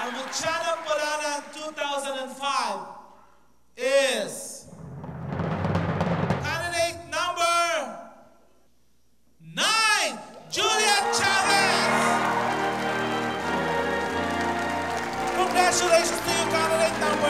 Ang Muchanan Palanan 2005 is candidate number 9, Juliet Chavez! Congratulations to you, candidate number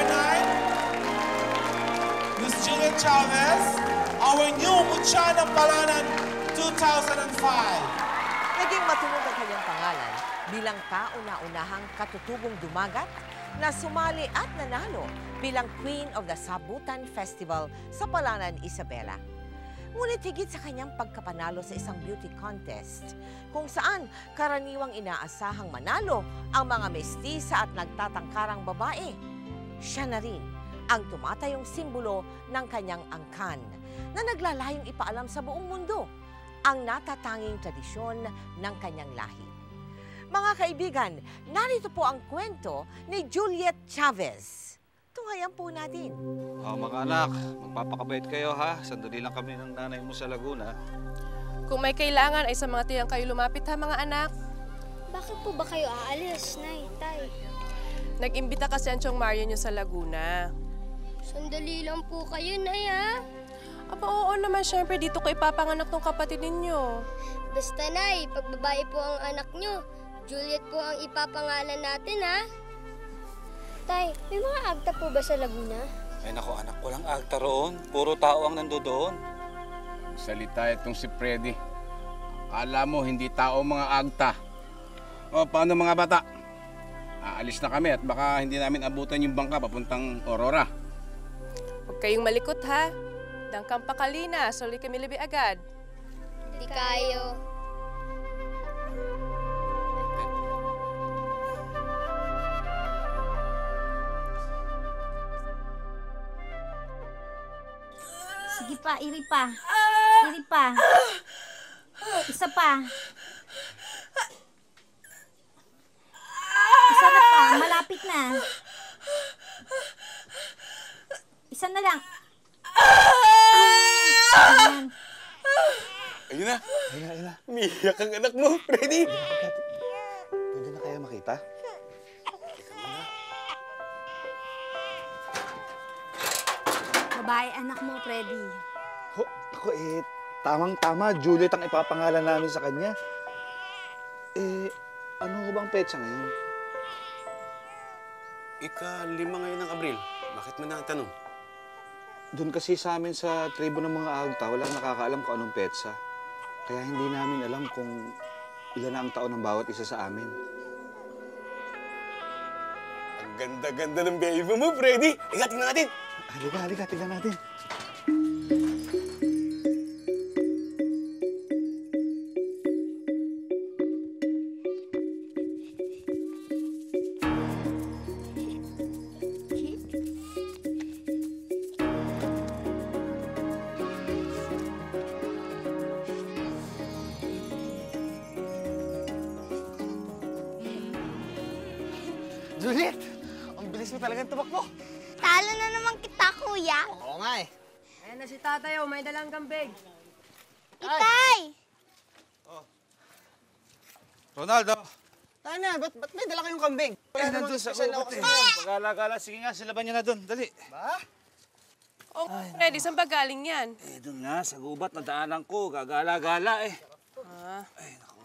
9, Miss Juliet Chavez, our new Muchanan Palanan 2005. Naging matunog ang kanyang pangalan bilang kauna-unahang katutubong dumagat na sumali at nanalo bilang Queen of the Sabutan Festival sa Palanan, Isabela. Ngunit higit sa kanyang pagkapanalo sa isang beauty contest, kung saan karaniwang inaasahang manalo ang mga mestiza at nagtatangkarang babae, siya na rin ang tumatayong simbolo ng kanyang angkan na naglalayong ipaalam sa buong mundo ang natatanging tradisyon ng kanyang lahi. Mga kaibigan, narito po ang kwento ni Juliet Chavez. Tunghayan po natin. Mga anak, magpapakabait kayo ha. Sandali lang kami ng nanay mo sa Laguna. Kung may kailangan ay sa mga tiyang kayo lumapit ha mga anak. Bakit po ba kayo aalis, Nay, Tay? Nag-imbita kasi ang Chong Mario nyo sa Laguna. Sandali lang po kayo, Nay, ha? Aba oo naman, syempre dito ko ipapanganak ng kapatid ninyo. Basta, Nay, pag babae po ang anak nyo, Juliet po ang ipapangalan natin, ha? Tay, may mga agta po ba sa Laguna? Ay naku anak, walang agta roon. Puro tao ang nandoon. Salita itong si Freddy. Akala mo hindi tao mga agta. O paano mga bata? Aalis na kami at baka hindi namin abutan yung bangka papuntang Aurora. Huwag kayong malikot ha. Dangkang pakalina, soli kami libi agad. Hindi kayo. Sige pa, iri pa. Iri pa. Isa pa. Isa na pa, malapit na. Isa na lang. Ayan. Ayun na. Ayun na. Umiiyak ang anak mo, Freddy. Pwede na kaya makita? Babae anak mo, Freddy. Ako tamang-tama. Juliet ang ipapangalan namin sa kanya. Ano ho bang petsa ngayon? Ika-5 ngayon ng Abril. Bakit mo na ang tanong? Doon kasi sa amin sa tribo ng mga agta, walang nakakaalam kung anong petsa. Kaya hindi namin alam kung ilan na ang taon ng bawat isa sa amin. Ang ganda-ganda ng baby mo, Freddy! Ika, tingnan natin! Halika, tignan natin. Juliet! Ang bilis mo talagang tumakbo. Talo na naman kita, kuya. Oo nga eh. Ayan na si tatay may dalang kambig. Itay! Ronaldo! Tayo na, ba't may dala kayong kambing? Nandun sa upat eh. Pag-alagala, sige nga, silaban niyo na dun. Dali. Ba? Oh, Freddy, saan ba galing yan? Dun nga, sa gubat, nadaanan ko. Gagala-gala eh. Ay, naku.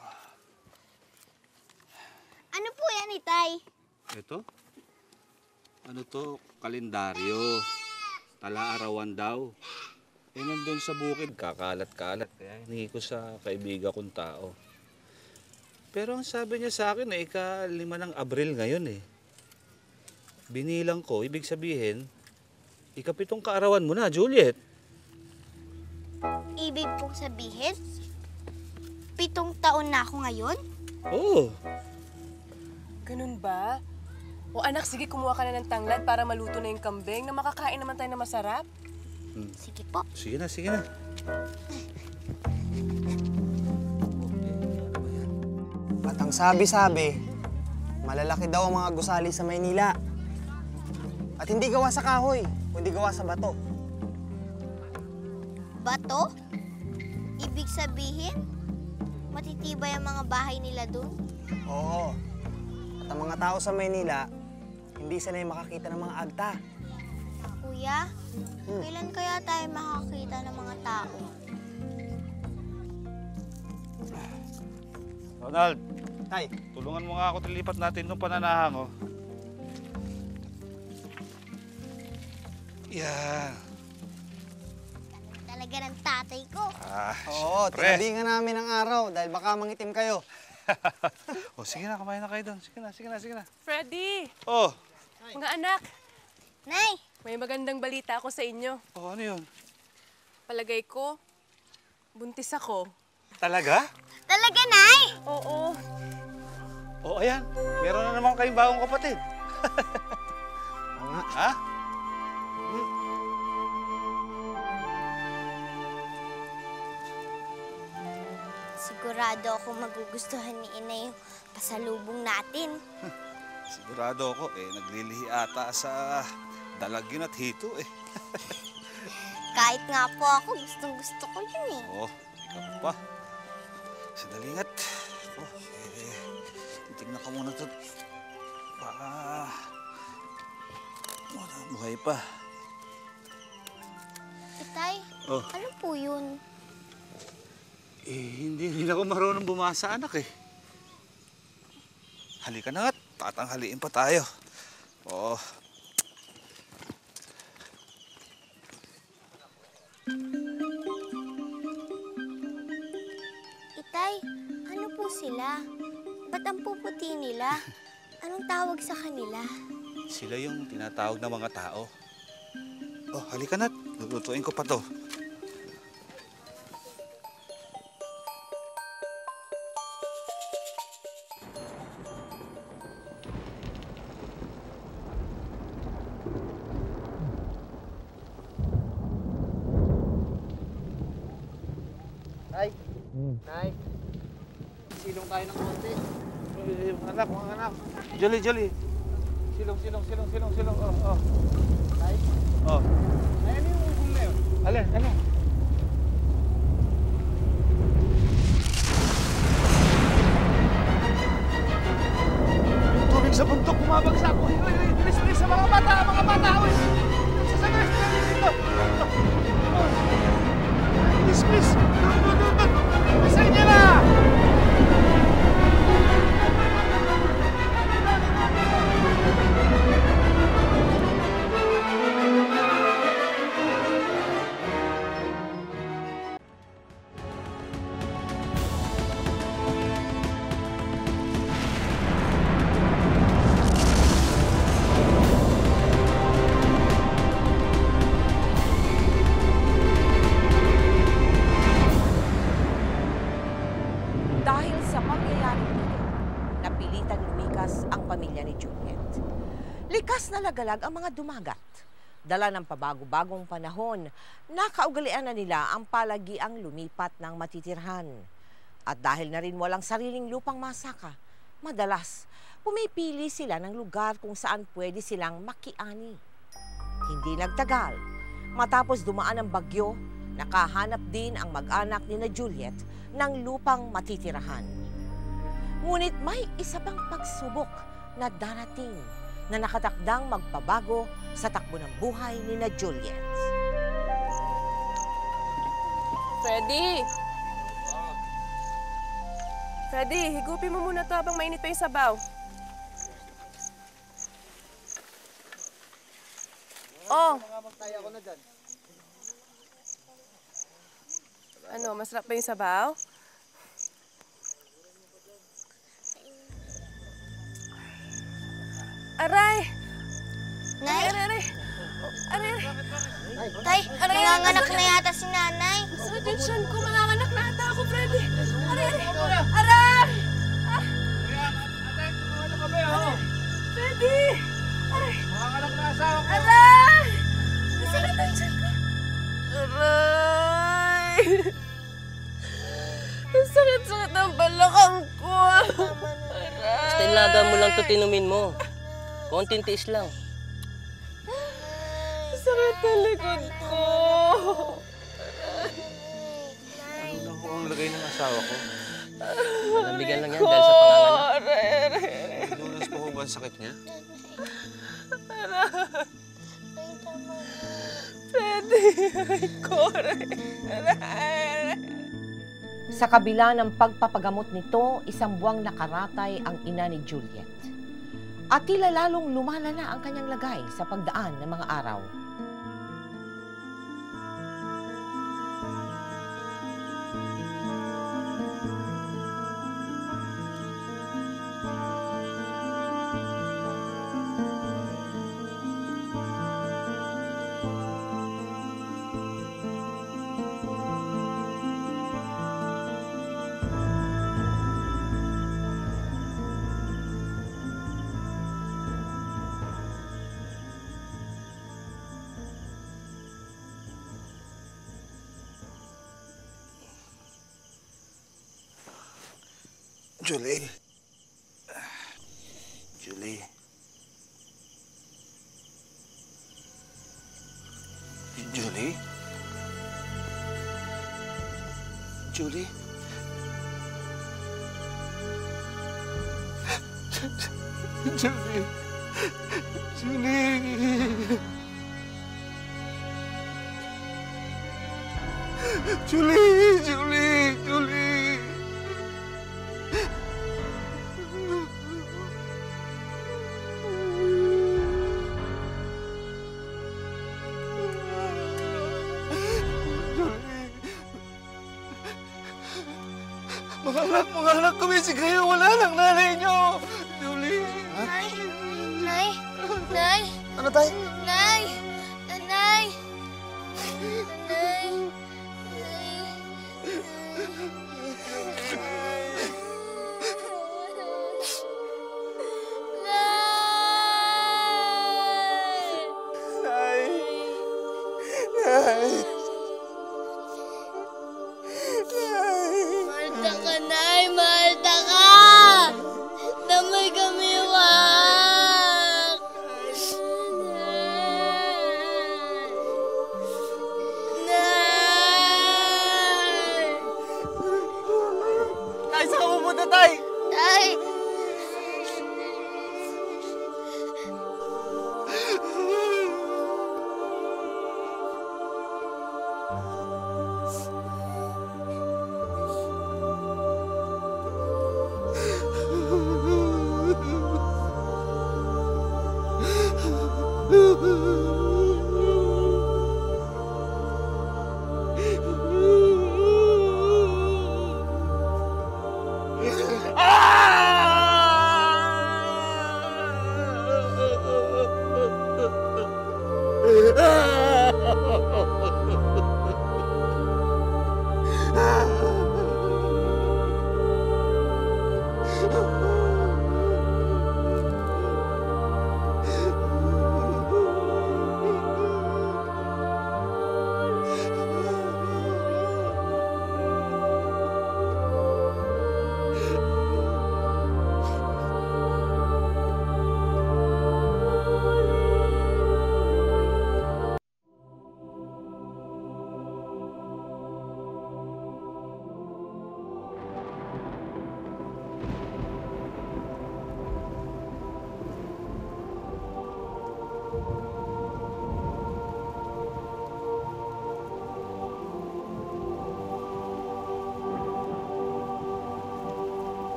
Ano po yan, Itay? Ito? Ano to? Kalendaryo. Tala-arawan daw. Nandun sa bukid, kakalat-kalat. Kaya hiningi ko sa kaibigan kong tao. Pero ang sabi niya sa akin, ika-5 ng Abril ngayon eh. Binilang ko, ibig sabihin, ika-7 kaarawan mo na, Juliet. Ibig pong sabihin, 7 taon na ako ngayon? Oo. Ganun ba? O anak, sige, kumuha ka na ng tanglad para maluto na yung kambing na makakain naman tayo na masarap. Sige po. Sige na, sige na. At ang sabi-sabi, malalaki daw ang mga gusali sa Maynila. At hindi gawa sa kahoy, kundi gawa sa bato. Bato? Ibig sabihin, matitibay ang mga bahay nila doon? Oo. At ang mga tao sa Maynila, hindi sanay makakita ng mga agta. Kuya, kailan kaya tayo makakita ng mga tao? Ronald, Tay, tulungan mo nga ako tilipat natin itong pananahang, oh. Yan. Talaga ng tatay ko. oo, syempre. tinabingan namin ang araw dahil baka mangitim kayo. Oh, sige na, kumain na kayo doon. Sige na. Freddy! Oh, Mga anak, Nay, may magandang balita ako sa inyo. oh, ano yun? Palagay ko, buntis ako. Talaga? talaga, Nay? Oo. Oh, ayan. Meron na naman kayong bagong kapatid. Oo nga. Ha? Sigurado ako magugustuhan ni Ina yung pasalubong natin. Sigurado ako, naglilihi ata sa dalag yun at hito, Kahit nga po ako, gustong-gusto ko yun eh. Oh, ikaw pa. Sandali ngat. Oh, titignan ka muna ito. Baka... buhay pa. Itay, Oh. ano po yun? Hindi rin ako marunong bumasa, anak, Halika na nga't, tatanghaliin pa tayo. Oh. Itay, ano po sila? Ba't ang puputi nila? Anong tawag sa kanila? Sila yung tinatawag na mga tao. Oh, halika na't, lulutuin ko pa to. Nay, silong tayo ng konti. Mga anak. Jolly. Silong. Oh. Tay, Oh. ay ano yung ugol na yun? Alin? Ano? Yung tubig sa bundok bumabagsak. Uy, bilis sa mga bata, uy. Sasagay dito. Please. Bilisan niya na! Dahil sa pangyayaring ito, napilitan lumikas ang pamilya ni Juliet. Likas na lagalag ang mga dumagat. Dala ng pabago-bagong panahon, nakaugalian na nila ang palagiang lumipat ng matitirhan. At dahil na rin walang sariling lupang masaka, madalas pumipili sila ng lugar kung saan pwede silang makiani. Hindi nagtagal, matapos dumaan ang bagyo, nakahanap din ang mag-anak ni na Juliet ng lupang matitirahan. Ngunit may isa pang pagsubok na darating na nakatakdang magpabago sa takbo ng buhay ni na Juliet. Freddy! Freddy, higupin mo muna to habang mainit pa yung sabaw. Oh! Ano, masarap ba yung sabaw? Aray! Nay? Aray! Aray! Tay, nanganganak na yata si Nanay. Sa atensyon ko, manganganak na ata ako, Freddy. Aray! Aray! Ah! Freddy! Aray! Manganganak na asawa ko. Aray! Sa atensyon ko. Aray! Ang sakit-sakit ng balakang ko. Basta ilaga mo lang ito, tinumin mo. Konting tiis lang. Ang sakit ng likod ko. Ano na ho ang lagay ng asawa ko? Nabigyan lang yan dahil sa panganganak. Aray! Dulas po ba ang sakit niya? Ay, tama na. Freddy, ay, Kore. Sa kabila ng pagpapagamot nito, isang buwang nakaratay ang ina ni Juliet. At tila lalong lumalala ang kanyang lagay sa pagdaan ng mga araw. Julie. Julie. Julie? Julie? Julie. Julie. Julie, Julie, Julie. Mga anak, kumisig kayo. Wala lang nanay niyo. Julie. Nay! Nay! Nay! Ano tayo? Nay! Nay! Nay! Malta ka, Nay! Malta ka! Damay kami, wak! Nay! Tay, saan ka pupunta, Tay? Tay!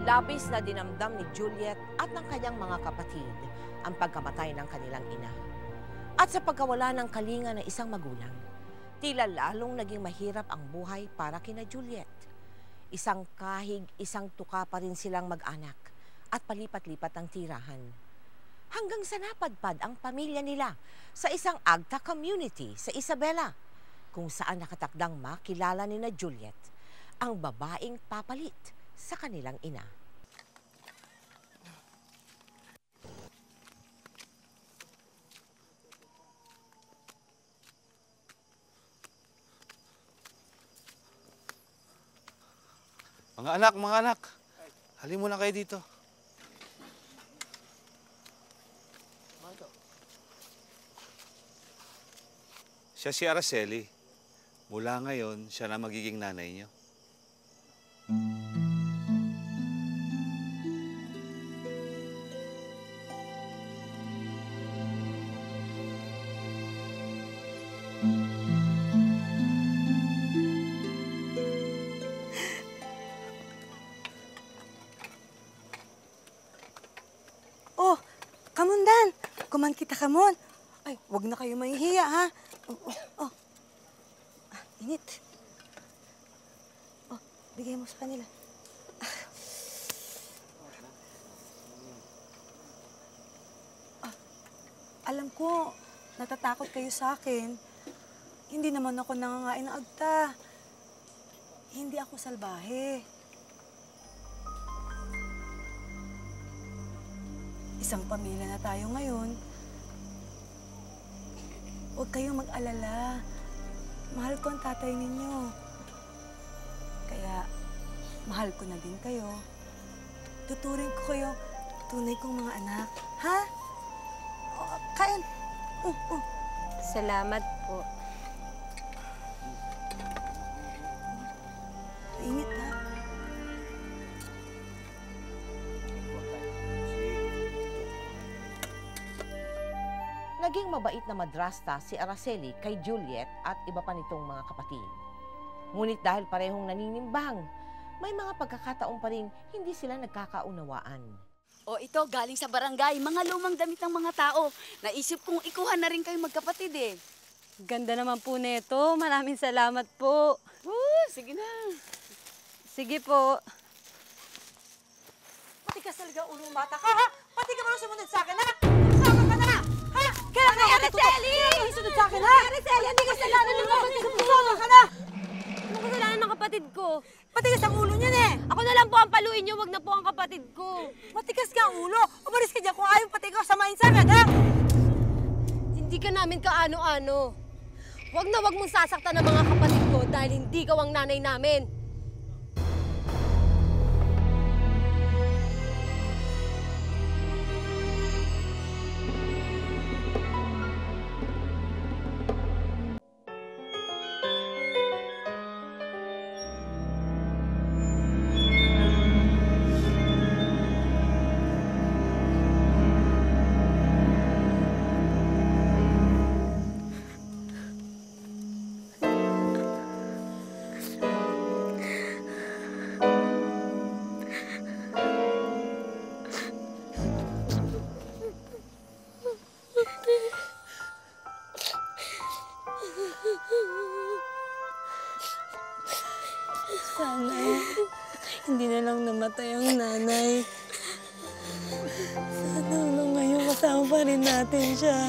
Labis na dinamdam ni Juliet at ng kanyang mga kapatid ang pagkamatay ng kanilang ina. At sa pagkawala ng kalinga ng isang magulang, tila lalong naging mahirap ang buhay para kina Juliet. Isang kahig, isang tuka pa rin silang mag-anak at palipat-lipat ang tirahan. Hanggang sa napadpad ang pamilya nila sa isang Agta community sa Isabela, kung saan nakatakdang makilala ni na Juliet ang babaeng papalit sa kanilang ina. Mga anak, halin muna kayo dito. Siya si Araceli. Mula ngayon, siya na magiging nanay niyo. Oh, kamundan! Kuman kita kamon. Ay, wag na kayo mahihiya, ha? Oh. Init. Oh, bigay mo sa kanila. Alam ko, natatakot kayo sa akin. Hindi naman ako nangangain ng agta. Hindi ako salbahe. Isang pamilya na tayo ngayon. Huwag kayong mag-alala. Mahal ko ang tatay ninyo. Kaya, mahal ko na din kayo. Tuturing ko kayo tunay kong mga anak. Ha? Kain. Salamat po. Init, ha? Naging mabait na madrasta si Araceli kay Juliet at iba pa nitong mga kapatid. Ngunit dahil parehong naninimbang, may mga pagkakataon pa rin hindi sila nagkakaunawaan. O ito, galing sa barangay, mga lumang damit ng mga tao. Naisip kong ikuha na rin kayo magkapatid eh. Ganda naman po nito. Maraming salamat po. Sige na. Sige po. Matigas talaga ulo bata ka, ha? Pati ka ba sumunod sa akin, ha? Sama ka na! Ha? Kaya Ano, Araceli? Kaya sunod sa akin, ha? Araceli, hindi kasalanan ng kapatid ko. Sama ka na! Anong kasalanan ng kapatid ko? Matigas ang ulo niyan, eh! Ako na lang po ang paluin niyo, wag na po ang kapatid ko. Matigas ka ang ulo! Umalis ka dyan kung ayaw pati ikaw samahin sa akin, ha? Hindi ka namin kaano-ano. Wag na wag mong sasaktan ng mga kapatid ko dahil hindi ka ang nanay namin. Sana hindi na lang namatay ang nanay. Sana hanggang ngayon kasama pa rin natin siya.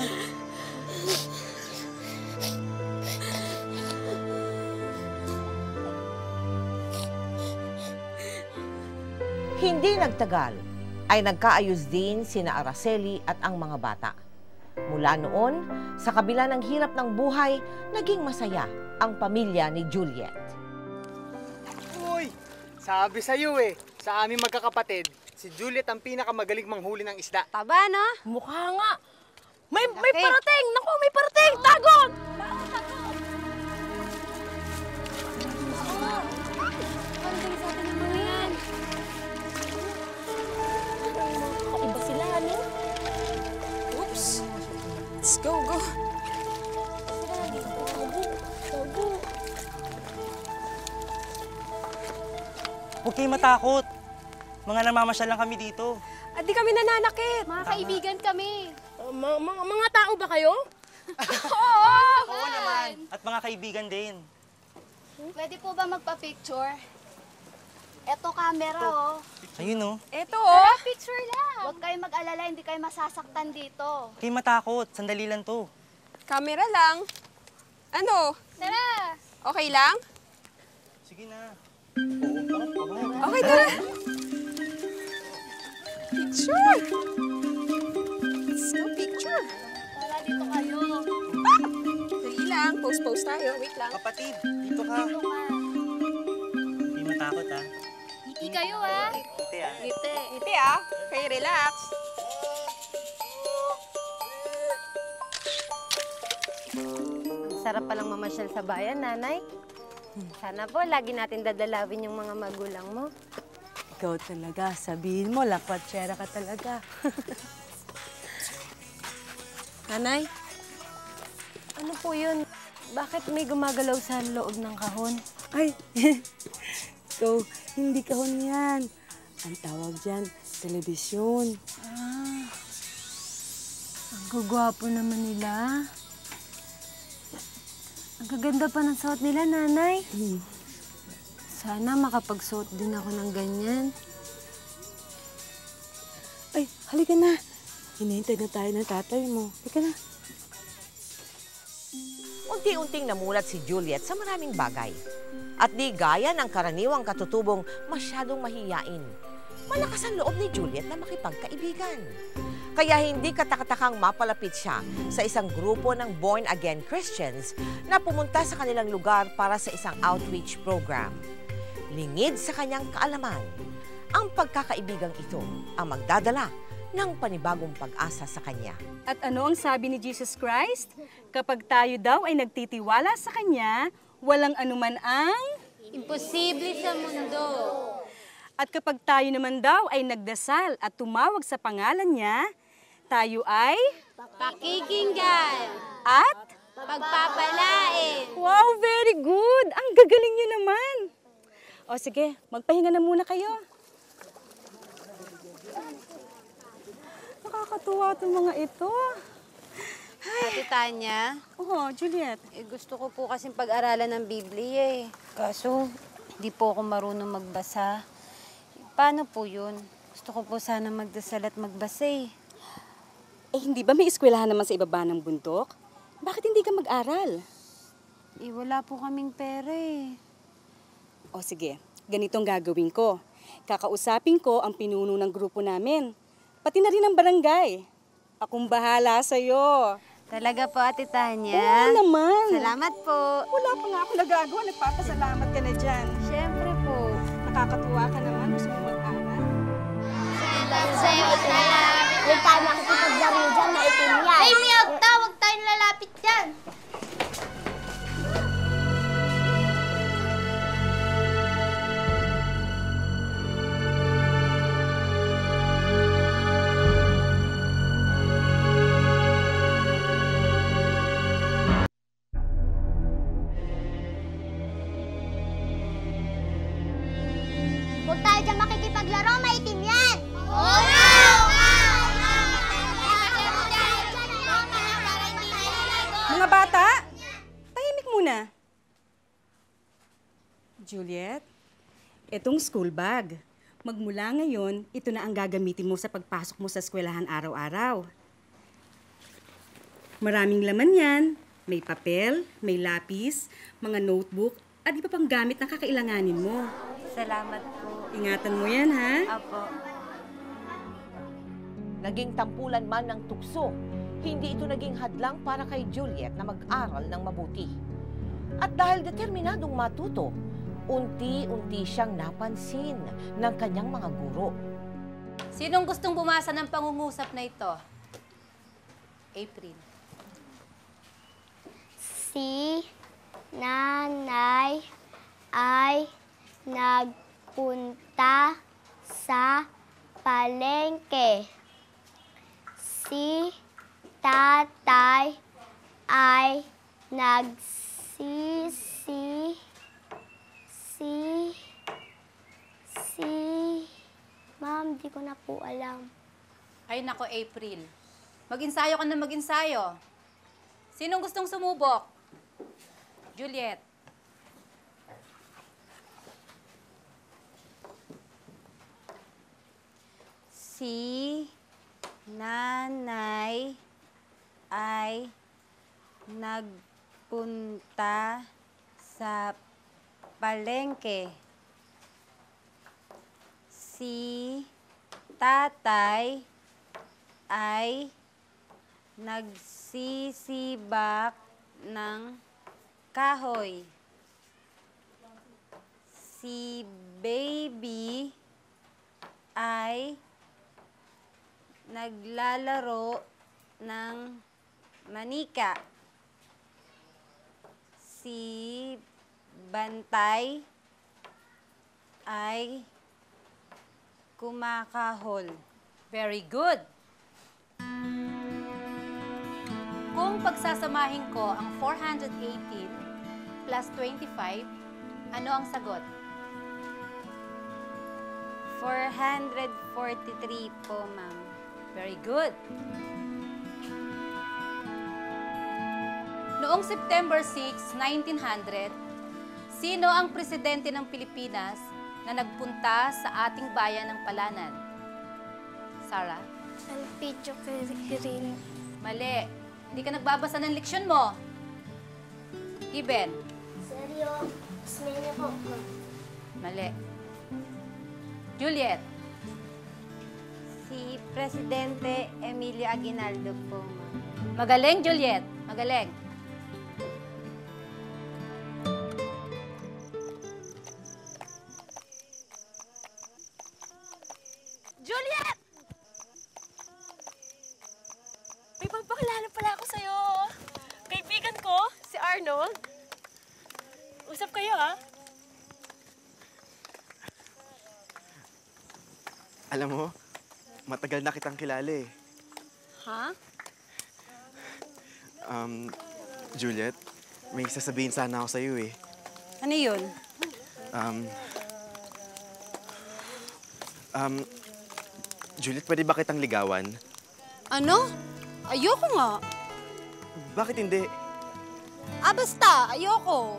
Hindi nagtagal ay nagkaayos din sina Araceli at ang mga bata. Mula noon, sa kabila ng hirap ng buhay, naging masaya ang pamilya ni Juliet. Uy! Sabi sa'yo eh, sa aming magkakapatid, si Juliet ang pinakamagaling manghuli ng isda. Taba, no? Mukha nga. May parating! Naku, may parating! Tagon! Iba sila, ano? Oops! Let's go, go! Huwag kayong matakot. Mga namamasyal lang kami dito. At di kami nananakit. Mga kaibigan kami. Mga tao ba kayo? Oo naman. At mga kaibigan din. Pwede po ba magpa-picture? Eto camera, oh. Ayun, oh. Eto, Tara, picture lang. Huwag kayong mag-alala, hindi kayo masasaktan dito. Kayo matakot. Sandali lang to. Camera lang. Ano? Tara! Okay lang? Sige na. Okay, tara. Picture! Let's go picture. Tara, dito kayo. Dali lang. Pose tayo. Wait lang. Kapatid, dito ka. Dito ka. Hindi matakot, ha? Ngiti kayo, ah. Ngiti, ha? Ngiti. Ngiti ah. Okay, relax. Sarap palang mamasyal sa bayan, nanay. Sana po, lagi natin dadalawin yung mga magulang mo. Ikaw talaga, sabihin mo, lakwatsera ka talaga. Nanay, ano po yun? Bakit may gumagalaw sa loob ng kahon? Ay, so, hindi kahon yan. Ang tawag dyan, telebisyon. Ang gugwapo naman nila. Ang gaganda pa ng suot nila, nanay. Sana makapagsuot din ako ng ganyan. Ay, halika na. Hinihintay na tayo ng tatay mo. Halika na. Unti-unting namulat si Juliet sa maraming bagay. At di gaya ng karaniwang katutubong masyadong mahiyain. Malakas ang loob ni Juliet na makipagkaibigan. Kaya hindi katakatakang mapalapit siya sa isang grupo ng born-again Christians na pumunta sa kanilang lugar para sa isang outreach program. Lingid sa kanyang kaalaman, ang pagkakaibigang ito ang magdadala ng panibagong pag-asa sa kanya. At ano ang sabi ni Jesus Christ? Kapag tayo daw ay nagtitiwala sa Kanya, walang anuman ang imposible sa mundo. At kapag tayo naman daw ay nagdasal at tumawag sa pangalan niya, tayo ay pakikinggan at pagpapalain. Wow, very good! Ang gagaling niyo naman. O sige, magpahinga na muna kayo. Nakakatuwa itong mga ito. Ate Tanya? Oo, Juliet. Gusto ko po kasing pag-aralan ng Biblia eh. Kaso, di po ako marunong magbasa. Paano po yun? Gusto ko po sana magdasal at magbasa eh. Hindi ba may eskwelahan naman sa ibaba ng bundok? Bakit hindi ka mag-aral? Wala po kaming pera eh. O sige, ganitong gagawin ko. Kakausapin ko ang pinuno ng grupo namin. Pati na rin ang barangay. Akong bahala sa'yo. Talaga po, Ate Tanya? Oo naman. Salamat po. Wala pa nga ako nagagawa. Nagpapasalamat ka na dyan. Siyempre po. Nakakatuwa ka naman. Gusto mo mag-aral? Sa'yo na lang. Huwag tayo makikipaglaro dyan, maitim yan. Ay, Miyag, tawag tayong lalapit dyan. Huwag tayo dyan makikipaglaro, maitim yan! Oo nga! Mga bata, tahimik muna. Juliet, itong school bag. Magmula ngayon, ito na ang gagamitin mo sa pagpasok mo sa eskwelahan araw-araw. Maraming laman yan. May papel, may lapis, mga notebook, at iba pang gamit na kakailanganin mo. Salamat po. Ingatan mo yan, ha? Apo. Naging tampulan man ng tukso, hindi ito naging hadlang para kay Juliet na mag-aral ng mabuti. At dahil determinadong matuto, unti-unti siyang napansin ng kanyang mga guro. Sinong gustong bumasa ng pangungusap na ito? April. Si nanay ay nagpunta sa palengke. Si tatay ay Ma'am, di ko na po alam. Ay nako, April. Mag-ensayo ka na mag-ensayo. Sinong gustong sumubok? Juliet. Si nanay ay nagpunta sa palengke. Si tatay ay nagsisibak ng kahoy. Si baby ay naglalaro ng manika. Si bantay ay kumakahol. Very good. Kung pagsasamahin ko ang 418 plus 25, ano ang sagot? 443 po, ma'am. Very good. Noong September 6, 1900, sino ang presidente ng Pilipinas na nagpunta sa ating bayan ng Palanan? Sarah? San Pedro Quirino. Mali. Hindi ka nagbabasa ng leksyon mo. Given? Seryo, Osmeña po. Mali. Juliet? Si Presidente Emilio Aguinaldo po, ma'am. Magaling, Juliet. Magaling. Juliet! May papakilala pala ako sa'yo. Kaibigan ko, si Arnold. Usap kayo, ha? Alam mo, matagal na kitang kilala eh. Ha? Juliet, may sasabihin sana ako sa'yo eh. Ano yun? Juliet, pwede ba kitang ligawan? Ano? Ayoko nga. Bakit hindi? Basta, ayoko.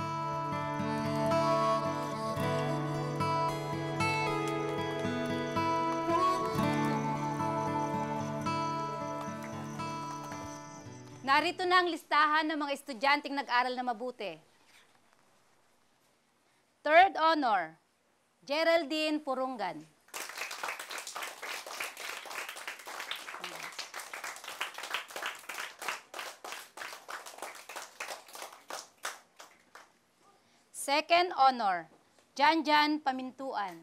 Narito na ang listahan ng mga estudyanteng nag-aral na mabuti. Third honor, Geraldine Purungan. Second honor, Janjan Pamintuan.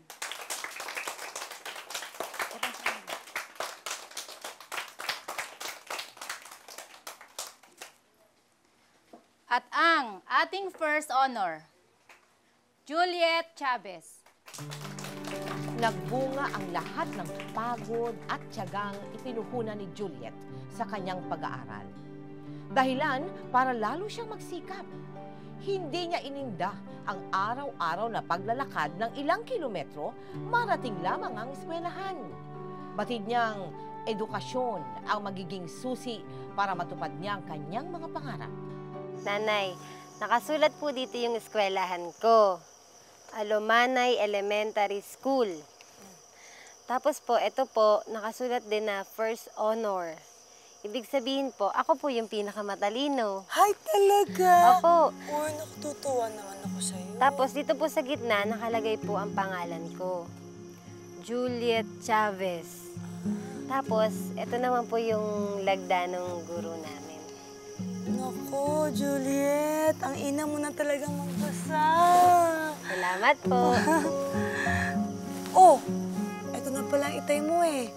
At ang ating first honor, Juliet Chavez. Nagbunga ang lahat ng pagod at tiyagang ipinuhunan ni Juliet sa kanyang pag-aaral. Dahilan para lalo siyang magsikap. Hindi niya ininda ang araw-araw na paglalakad ng ilang kilometro, marating lamang ang eskwelahan. Batid niyang edukasyon ang magiging susi para matupad niya ang kanyang mga pangarap. Nanay, nakasulat po dito yung eskwelahan ko. Alomanay Elementary School. Tapos po, ito po, nakasulat din na first honor. Ibig sabihin po, ako po yung pinakamatalino. Ay, talaga? Opo. Uy, natutuwa naman ako sa'yo. Tapos dito po sa gitna, nakalagay po ang pangalan ko. Juliet Chavez. Tapos, ito naman po yung lagda ng guro namin. Nako, Juliet, ang ina mo na talagang magbasa. Salamat po. Oh, ito na pala ang itay mo eh.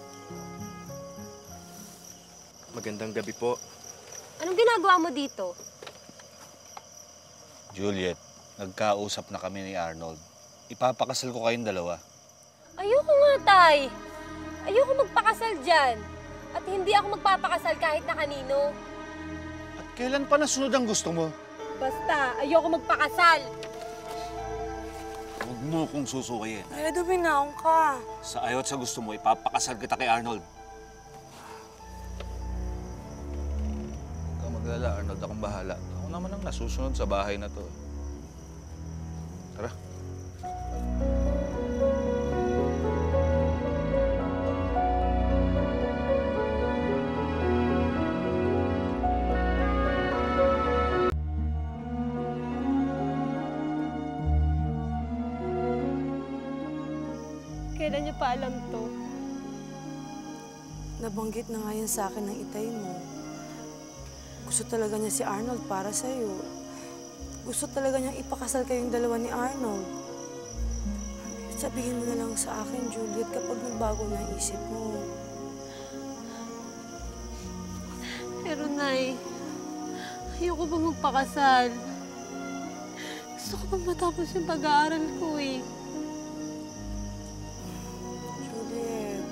Magandang gabi po. Anong ginagawa mo dito? Juliet, nagkausap na kami ni Arnold. Ipapakasal ko kayong dalawa. Ayoko nga, Tay. Ayoko magpakasal dyan. At hindi ako magpapakasal kahit na kanino. Kailan pa nasunod ang gusto mo? Basta, ayoko magpakasal. Huwag mo mo kung susukayin. Ay, duminaon ka. Sa ayaw at sa gusto mo, ipapakasal kita kay Arnold. Huwag kang maglala, Arnold. Akong bahala. Ako naman ang nasusunod sa bahay na to. Tara. Kailan niyo pa alam to? Nabanggit na nga yan sa akin ng itay mo. Gusto talaga niya si Arnold para sa'yo. Gusto talaga niyang ipakasal kayong dalawa ni Arnold. Sabihin mo na lang sa akin, Juliet, kapag nagbago na isip mo. Pero, Nay, ayoko pa magpakasal. Gusto ko pang matapos yung pag-aaral ko eh. Juliet.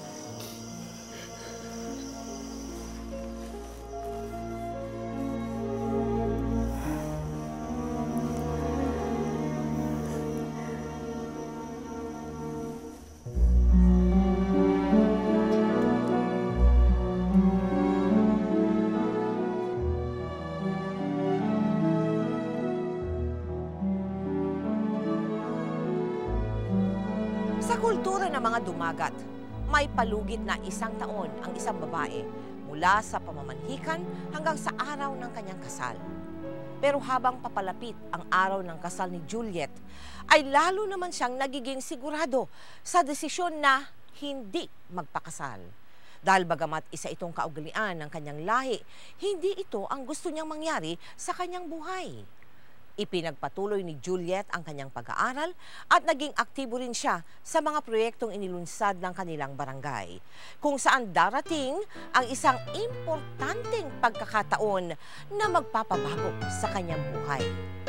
Sa kultura ng mga dumagat, may palugit na 1 taon ang isang babae mula sa pamamanhikan hanggang sa araw ng kanyang kasal. Pero habang papalapit ang araw ng kasal ni Juliet, ay lalo naman siyang nagiging sigurado sa desisyon na hindi magpakasal. Dahil bagamat isa itong kaugalian ng kanyang lahi, hindi ito ang gusto niyang mangyari sa kanyang buhay. Ipinagpatuloy ni Juliet ang kanyang pag-aaral at naging aktibo rin siya sa mga proyektong inilunsad ng kanilang barangay, kung saan darating ang isang importanteng pagkakataon na magpapabago sa kanyang buhay.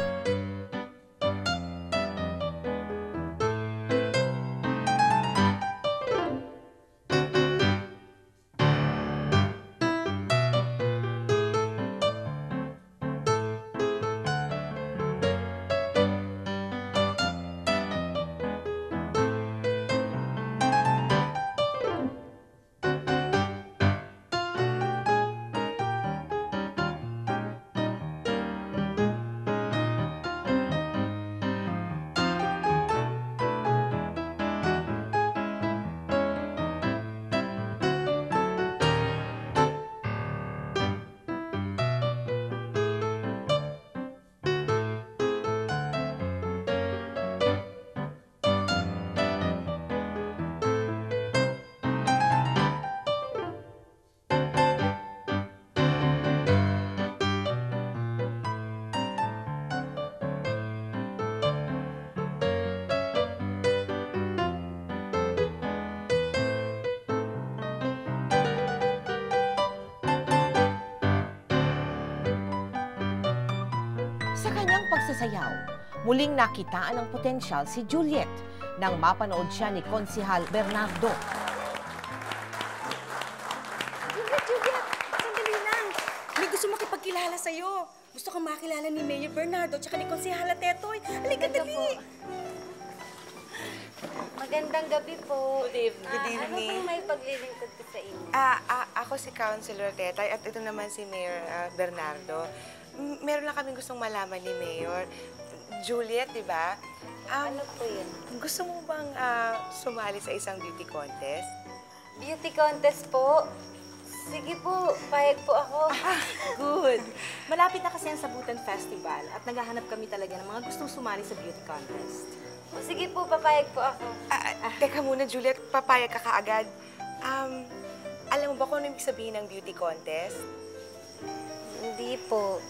Sa kanyang pagsasayaw, muling nakitaan ng potensyal si Juliet nang mapanood siya ni Konsehal Bernardo. Juliet! Sandali lang! May gusto makipagkilala sa'yo. Gusto kang makilala ni Mayor Bernardo at ni Konsehala Tetoy. Halika, dali! Magandang gabi po. Good evening. Good evening. Ano pong may paglilingkod ko sa inyo? Ako si Councilor Tetoy at ito naman si Mayor Bernardo. Meron lang kaming gustong malaman ni Mayor. Juliet, di ba? Ano po yun? Gusto mo bang sumali sa isang beauty contest? Beauty contest po? Sige po, payag po ako. Good. Malapit na kasi ang Sabutan Festival at naghahanap kami talaga ng mga gustong sumali sa beauty contest. O sige po, papayag po ako. Teka muna, Juliet. Papayag ka kaagad. Alam mo ba kung ano ibig sabihin ng beauty contest? Hindi po.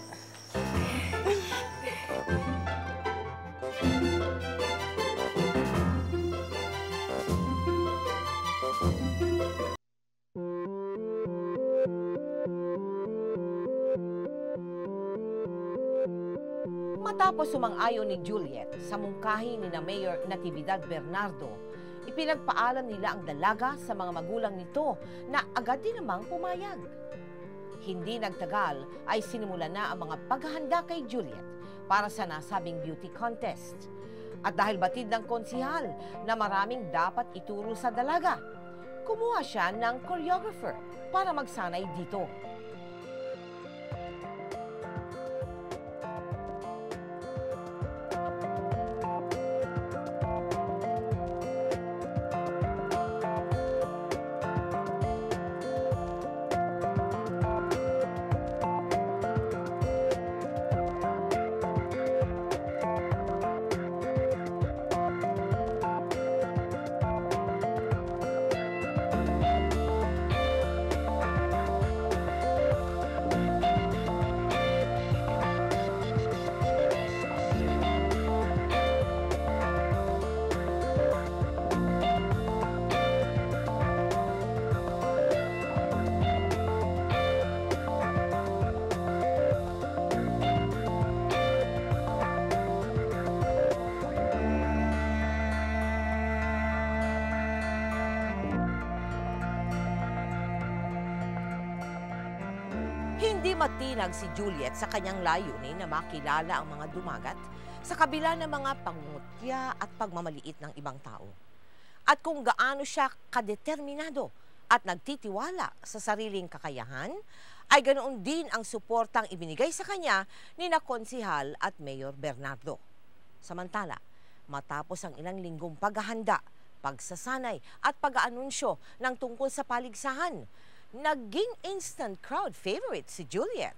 Matapos sumang-ayon ni Juliet sa mungkahi ni na Mayor Natividad Bernardo, ipinagpaalam nila ang dalaga sa mga magulang nito na agad din namang pumayag. Hindi nagtagal ay sinimula na ang mga paghahanda kay Juliet para sa nasabing beauty contest. At dahil batid ng konsihal na maraming dapat ituro sa dalaga, kumuha siya ng choreographer para magsanay dito. Hindi matinag si Juliet sa kanyang layunin na makilala ang mga dumagat sa kabila ng mga pangungutya at pagmamaliit ng ibang tao. At kung gaano siya kadeterminado at nagtitiwala sa sariling kakayahan, ay ganoon din ang suportang ibinigay sa kanya ni na Konsihal at Mayor Bernardo. Samantala, matapos ang ilang linggong paghahanda, pagsasanay at pag-aanunsyo ng tungkol sa paligsahan, naging instant crowd favorite si Juliet.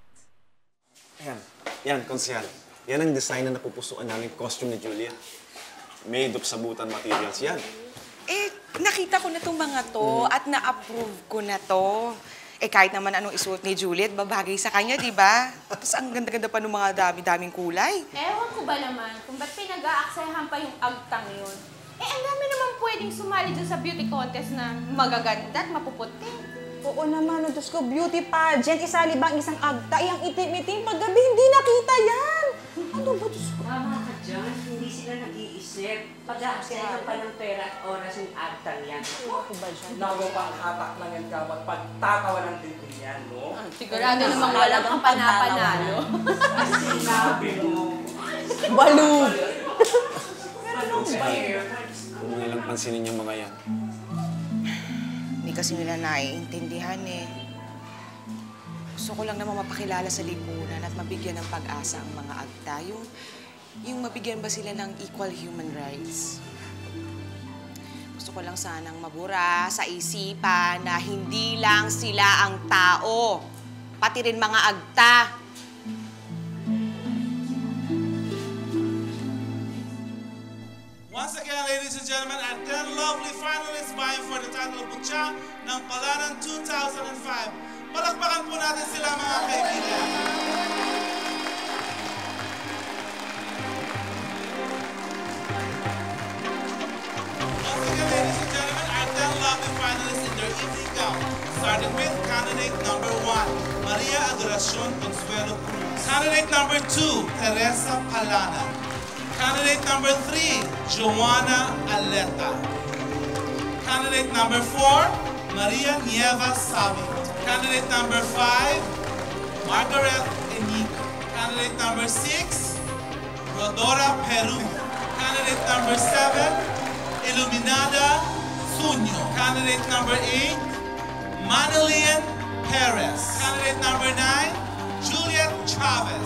Yan, Konsihal. Yan ang design na napupusuan namin costume ni Julia. Made of sabutan materials yan. Nakita ko na itong mga to at na-approve ko na to. Kahit naman anong isuot ni Juliet, babagay sa kanya, di ba? Tapos ang ganda-ganda pa ng mga dami-daming kulay. Ewan ko ba naman kung ba't pinag-aaksayahan pa yung agtang yun? Ang dami naman pwedeng sumali dyan sa beauty contest na magaganda at mapuputi. Oo naman, Diyos ko, beauty pageant, isali bang isang agta, ang itim-itim, paggabi, hindi nakita yan! Ano ba, Diyos ko? Tama ka dyan, hindi sila nag-iisip. Pag-aaksaya pa ng pera at oras yung agtang yan. Ako ba dyan? Nago pang hatak lang yan dapat pagtatawa ng tintin yan, no? Sigurado namang walang ang panapanalo. Sinabi mo. Balog! Anong ba yun? Huwag mo nilang pansinin yung mga yan. Hindi kasi nila naiintindihan eh. Gusto ko lang naman mapakilala sa lipunan at mabigyan ng pag-asa ang mga agta. Yung mabigyan ba sila ng equal human rights? Gusto ko lang sanang mabura sa isipan na hindi lang sila ang tao, pati rin mga agta. Once again, ladies and gentlemen, our 10 lovely finalists vying for the title of Butya ng Palanan 2005. Palakpakan po natin sila, mga kaibigan. Once again, ladies and gentlemen, our 10 lovely finalists in their evening gown, starting with candidate number 1, Maria Adoracion Consuelo Cruz. Candidate number 2, Teresa Palanan. Candidate number 3, Joanna Aleta. Candidate number 4, Maria Nieva Savit. Candidate number 5, Margaret Enico. Candidate number 6, Rodora Peru. Candidate number 7, Iluminada Suño. Candidate number 8, Manilian Perez. Candidate number 9, Juliet Chavez.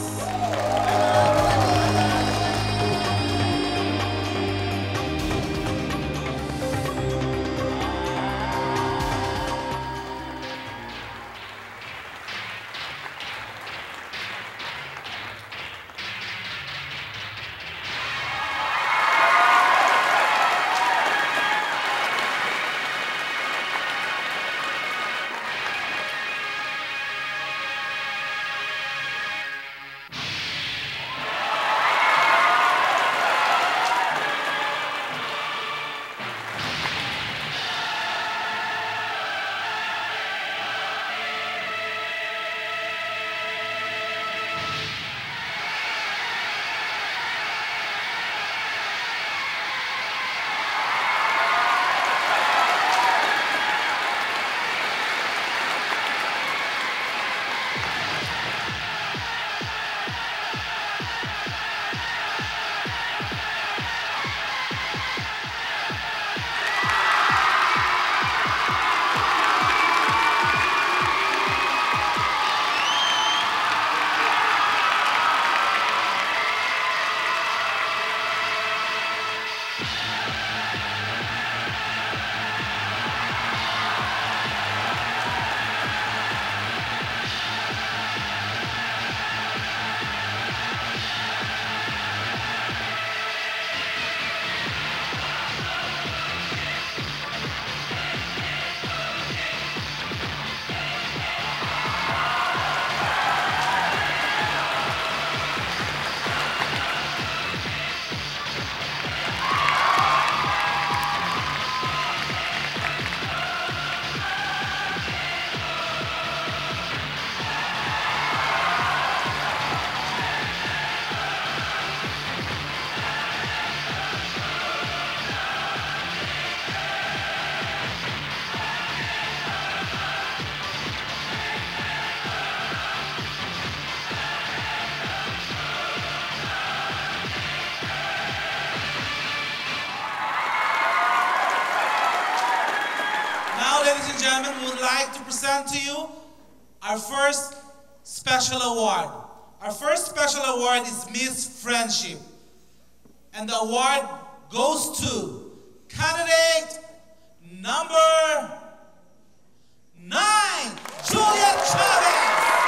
and gentlemen, we would like to present to you our first special award. Our first special award is Miss Friendship. And the award goes to candidate number 9, Juliet Chavez.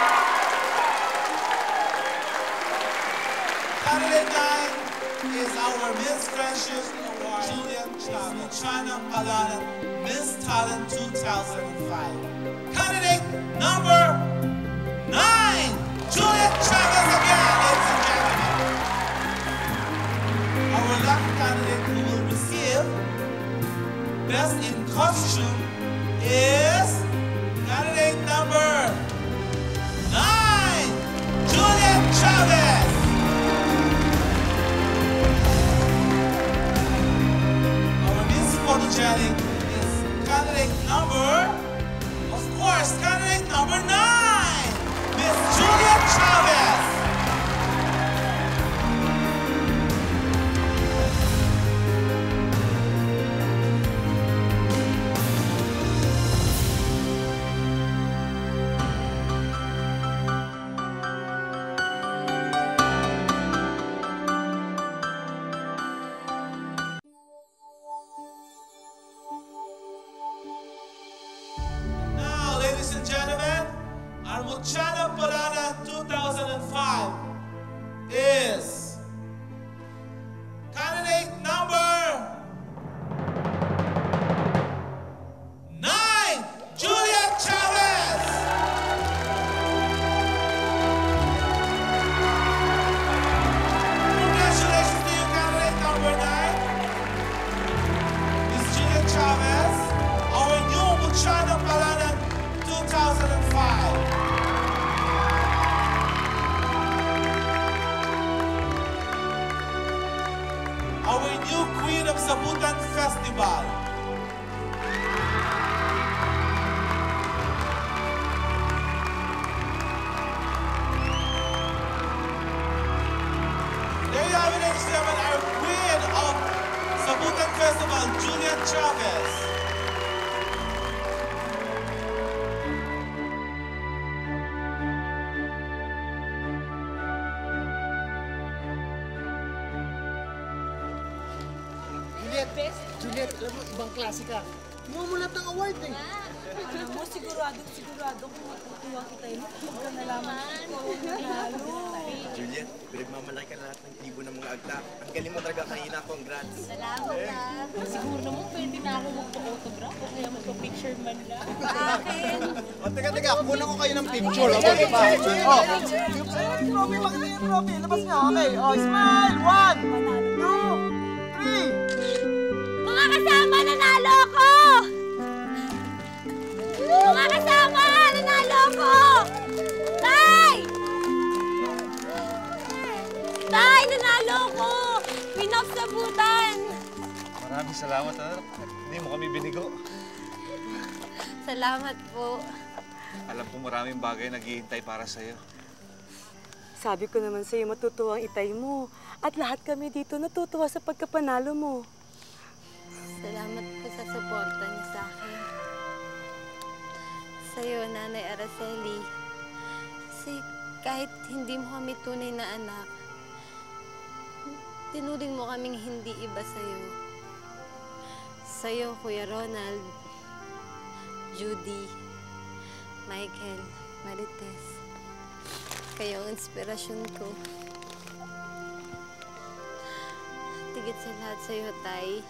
Candidate 9 is our Miss Friendship Award, Juliet Chavez, China Palanan Miss Talent 2005. Candidate number 9, Juliet Chavez again, ladies and gentlemen. Our lucky candidate who will receive Best in Costume is candidate number 9, Juliet Chavez. Our Miss Photogenic is candidate number, of course, candidate number 9, Miss Juliet Chavez. Now, ladies and gentlemen, our Muchana Parana 2005 is candidate number 9, Juliet Chavez. Congratulations to you, candidate number 9, Miss Juliet Chavez, our new Muchana Parana 2005. Our new Queen of Sabutan Festival. There you have it, ladies and gentlemen, our Queen of Sabutan Festival, Juliet Chavez. Juliet, alam mo, ibang klase ka. Kumuha mo lahat ng award eh. Alam mo, sigurado kung matutuwang itay mo kapag ka nalaman ikaw ang nanalo. Juliet, pinagmamalaki ka lahat ng tribo ng mga agta. Ang galing mo talaga kanina, congrats. Salamat ka. Siguro naman pwede na ako magpa-autograph o kaya magpa-picture man lang. Akin! O, teka, kunan ko kayo ng picture. Okay, diba? Oh, trophy, makita yung trophy. Labas niya, okay. Oh, smile! 1, 2, 3. Mga kasama, nanalo ko! Mga kasama, nanalo ko! Tay! Tay, nanalo ko! Queen of Sabutan! Maraming salamat, anak. Hindi mo kami binigo. Salamat po. Alam ko maraming bagay naghihintay para sa'yo. Sabi ko naman sa'yo, matutuwa ang itay mo. At lahat kami dito natutuwa sa pagkapanalo mo. Salamat po sa suporta niyo sa akin. Sa'yo, Nanay Araceli. Kasi kahit hindi mo kami tunay na anak, tinuring mo kaming hindi iba sa'yo. Sa'yo, Kuya Ronald, Judy, Michael, Marites. Kayo ang inspirasyon ko. Tigit sa lahat sa'yo, Tay.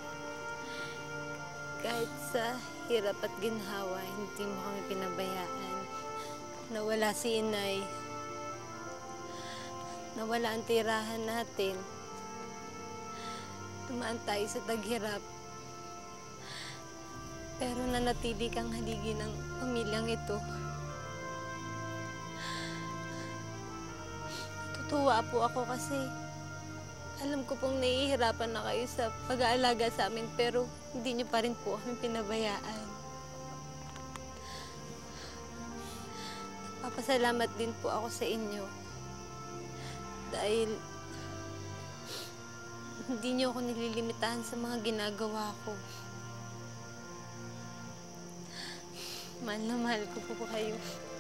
Kahit sa hirap at ginhawa, hindi mo kami pinabayaan. Nawala si Inay. Nawala ang tirahan natin. Tumaan tayo sa taghirap. Pero nanatili kang haligi ng pamilyang ito. Natutuwa po ako kasi alam ko pong nahihirapan na kayo sa pag-aalaga sa amin, pero hindi niyo pa rin po kami pinabayaan. Papasalamat din po ako sa inyo. Dahil hindi niyo ako nililimitahan sa mga ginagawa ko. Mahal na mahal ko po kayo.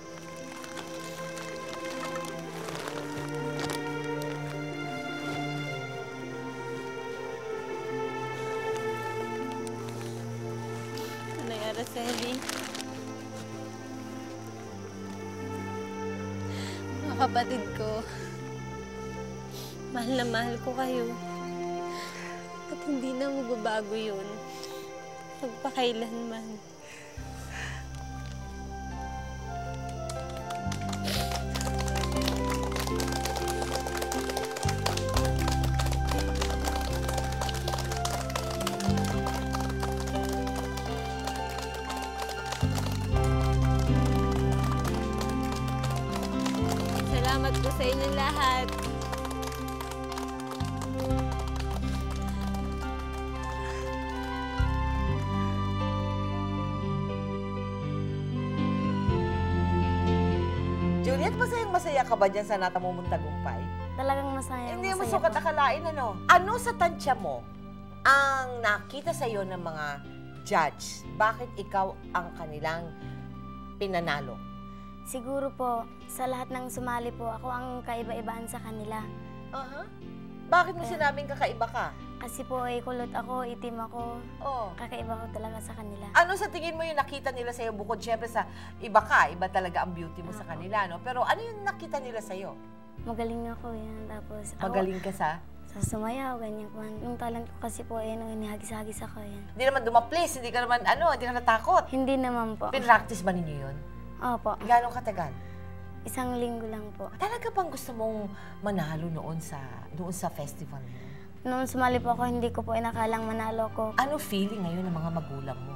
Nanay Araceli. Mga kapatid ko. Mahal na mahal ko kayo. At hindi na magbabago yun. Magpakailanman. Salamat po sa inyong lahat. Juliet, masayang-masaya ka ba dyan sa natamumong tagumpay? Talagang masaya. Hindi mo masaya sukat po. akalain, ano? Ano sa tansya mo ang nakita sa'yo ng mga judge? Bakit ikaw ang kanilang pinanalo? Siguro po, sa lahat ng sumali po, ako ang kaiba-ibaan sa kanila. Bakit mo sinabing kakaiba ka? Kasi po, kulot ako, itim ako. Oo. Kakaiba ko talaga sa kanila. Ano sa tingin mo yung nakita nila sa'yo? Bukod syempre sa iba ka, iba talaga ang beauty mo sa kanila, no? Pero ano yung nakita nila sa'yo? Magaling ako yan. Tapos ako, Magaling ka sa? Sa sumayaw, ganyan po. Yung talent ko kasi po, nung inihagis-hagis ako yan. Hindi naman dumaplis, hindi ka naman, hindi ka natakot. Hindi naman po. Pinractice ba ninyo yun? Opo. Gano'ng katagal? 1 linggo lang po. Talaga bang gusto mong manalo doon sa festival mo? Noong sumali po ako, hindi ko po inakalang manalo ko. Ano feeling ngayon ng mga magulang mo?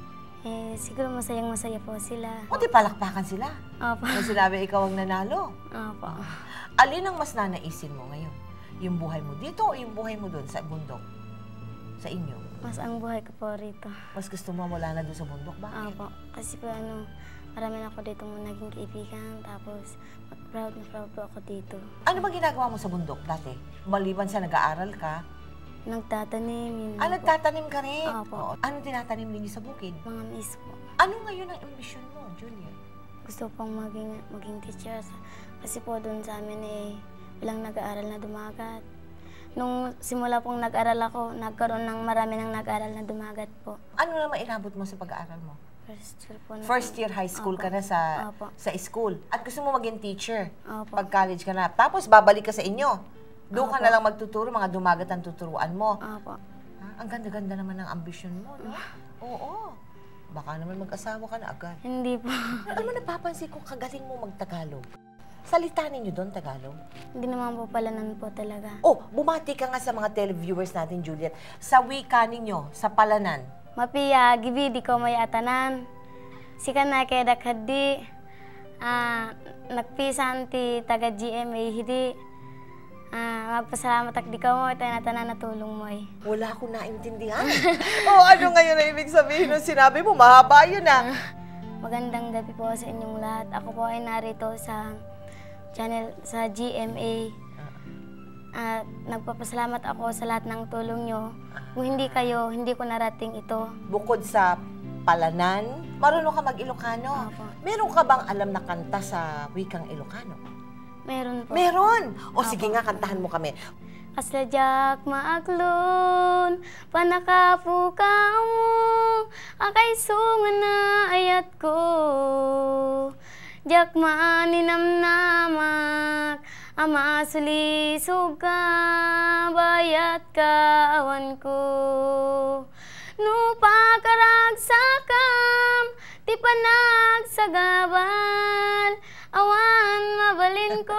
Siguro masayang-masaya po sila. O di palakpakan sila? Opo. Nung sinabi ikaw ang nanalo? Opo. Alin ang mas nanaisin mo ngayon? Yung buhay mo dito o yung buhay mo doon sa bundok? Sa inyo? Mas ang buhay ko po rito. Mas gusto mo wala na doon sa bundok? Bakit? Opo. Kasi po marami na ako dito naging kaibigan. Tapos proud na proud po ako dito. Ano bang ginagawa mo sa bundok dati? Maliban sa nag-aaral ka? Nagtatanim. Nagtatanim ka rin? Opo. Ano tinatanim ninyo sa bukid? Mga mais po. Ano ngayon ang ambisyon mo, Julia? Gusto pong maging teacher. Kasi po doon sa amin bilang nag-aaral na dumagat. Nung simula pong nag-aral ako, nagkaroon ng marami ng nag-aaral na dumagat po. Ano na mailabot mo sa pag-aaral mo? First year po na. First year high school ka na sa school. At gusto mo maging teacher pag college ka na. Tapos babalik ka sa inyo. Doon ka na lang magtuturo, mga dumagat ang tuturuan mo. Ang ganda-ganda naman ng ambisyon mo, no? Oo. Baka naman mag-asawa ka na agad. Hindi po. Alam mo, napapansin ko kagaling mo mag-Tagalog. Salita ninyo doon, Tagalog? Hindi naman po palanan po talaga. Oh, bumati ka nga sa mga televiewers natin, Juliet. Sa wika ninyo, sa palanan. Mapiya, gibi, di ko may atanan. Sika na kaya dakhadi. Nagpisan ti taga GMA, hindi. Magpasalamat ak di ka mo, ito na tanan na tulong mo eh. Wala akong naintindihan. Ano ngayon na ibig sabihin nung sinabi mo? Mahaba yun Magandang gabi po sa inyong lahat. Ako po ay narito sa channel sa GMA. Nagpapasalamat ako sa lahat ng tulong nyo. Kung hindi kayo, hindi ko narating ito. Bukod sa palanan, marunong ka mag-Ilocano. Meron ka bang alam na kanta sa wikang Ilocano? Meron po. Meron? O sige nga, kantahan mo kami. Kasladyak maaglon, panakapuka mo, akay sungan na ayat ko. Jak maaninamnamak, ama sulisog ka, bayat ka awan ko. Nupa karagsakam, ti panagsagabal, awan mabalin ko.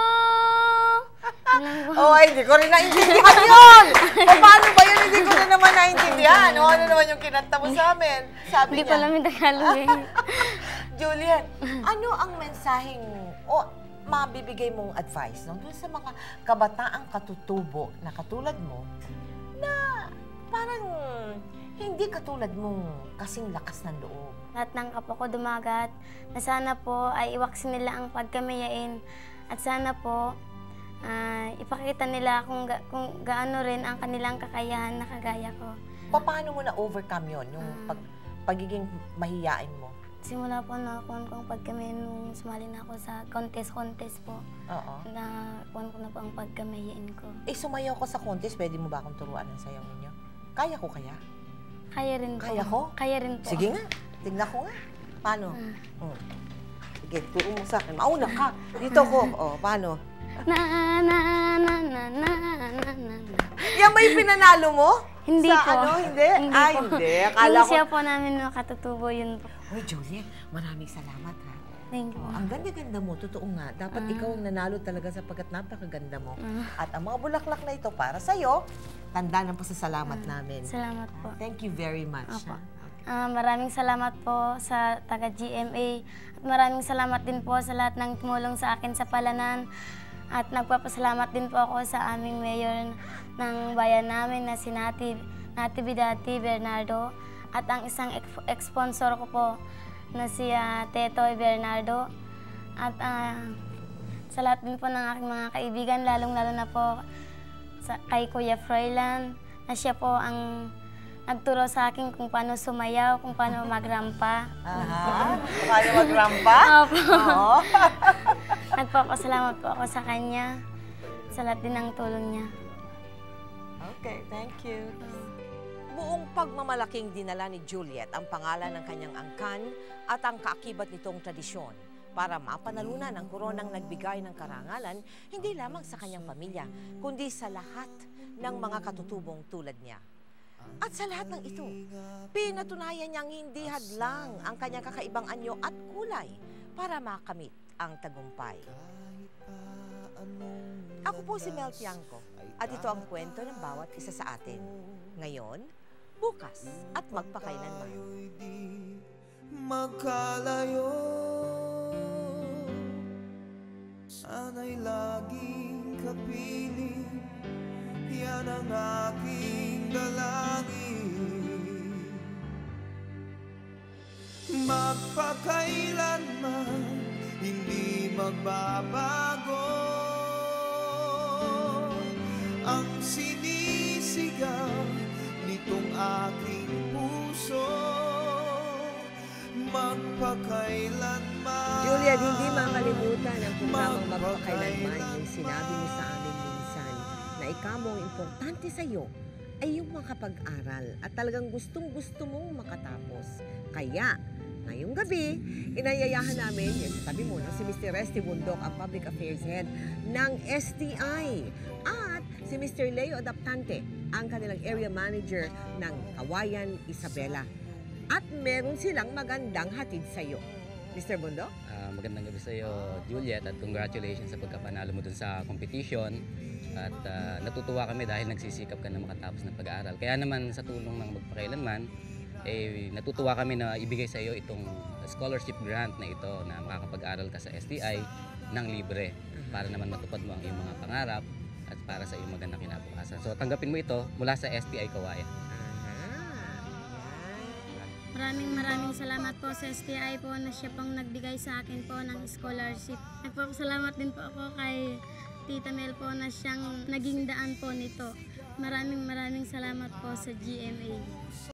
Hindi ko rin naintindihan yun! Paano ba yun? Hindi ko na naman naintindihan. Ano naman yung kinanta mo sa amin? Sabi niya. Hindi pala may Tagalog eh. Juliet, ano ang mensaheng mabibigay mong advice doon sa mga kabataang katutubo na katulad mo na parang hindi katulad mong kasing lakas ng loob? Lahat ng kapwa ko dumagat na sana po ay iwaksin nila ang pagkamayain at sana po ipakita nila kung gaano rin ang kanilang kakayahan na kagaya ko. Paano mo na-overcome yon yung pagiging mahiyain mo? Simula po na kuwan ko ang pagkamay nung sumali na ako sa contest po. Oo. Na kuwan ko na po ang pagkamayain ko. Eh, sumayaw ko sa contest. Pwede mo ba akong turuan ng sayaw ninyo? Kaya ko kaya? Kaya rin po. Kaya ko? Kaya rin po. Sige nga. Tignan ko nga. Paano? Sige, turo mo sa akin. Mauna ka. Dito ko. Paano? Yan ba yung pinanalo mo? Hindi sa po. Hindi? Hindi. Akala yung ko. siya po namin makatutubo yun po. Uy, Juliet, maraming salamat ha. Thank you. Ang ganda-ganda mo, totoo nga. Dapat ikaw ang nanalo talaga sapagkat napakaganda mo. At ang mga bulaklak na ito para sa'yo, tanda ng pasasalamat namin. Salamat po. Thank you very much. Opo. Maraming salamat po sa taga-GMA. At maraming salamat din po sa lahat ng tumulong sa akin sa palanan. At nagpapasalamat din po ako sa aming mayor ng bayan namin na si Natividad Bernardo. At ang isang sponsor ko po na si Tetoy Bernardo. At sa lahat din po ng aking mga kaibigan, lalong-lalo na po kay Kuya Froilan, na siya po ang nagturo sa akin kung paano sumayaw, kung paano magrampa. Paano magrampa? Opo. Nagpapasalamat po ako sa kanya, sa lahat din ng tulong niya. Okay, thank you. Buong pagmamalaking dinala ni Juliet ang pangalan ng kanyang angkan at ang kaakibat nitong tradisyon para mapanalunan ang koronang nagbigay ng karangalan hindi lamang sa kanyang pamilya, kundi sa lahat ng mga katutubong tulad niya. At sa lahat ng ito, pinatunayan niyang hindi hadlang ang kanyang kakaibang anyo at kulay para makamit ang tagumpay. Ako po si Mel Tiangco at ito ang kwento ng bawat isa sa atin. Ngayon, bukas at magpakailanman. Magkalayo, sana'y laging kapiling, yan ang aking dalangin. Magpakailanman, hindi magbabago ang sinisigaw nitong aking puso. Magpakailanman. Juliet, hindi makalimutan ang programang Magpakailanman yung sinabi mo sa amin minsan na ikaw mo ang importante sa iyo ay yung makapag-aral at talagang gustong-gusto mong makatapos. Kaya, ngayong gabi, inayayahan namin yan sa tabi mo na si Mr. Resty Bundok, ang Public Affairs Head ng STI. At si Mr. Leo Adaptante, ang kanilang Area Manager ng Kawayan, Isabela. At meron silang magandang hatid sa iyo. Mr. Bundok? Magandang gabi sa iyo, Juliet, at congratulations sa pagkapanalo mo dun sa competition. At natutuwa kami dahil nagsisikap ka na makatapos ng pag-aaral. Kaya naman sa tulong ng Magpakailanman, natutuwa kami na ibigay sa iyo itong scholarship grant na ito na makakapag-aral ka sa STI ng libre para naman matupad mo ang iyong mga pangarap at para sa iyong magandang kinabukasan. So tanggapin mo ito mula sa STI Kawayan. Maraming salamat po sa STI po na siya pong nagbigay sa akin po ng scholarship. Nagpapasalamat din po ako kay Tita Mel po na siyang naging daan po nito. Maraming salamat po sa GMA.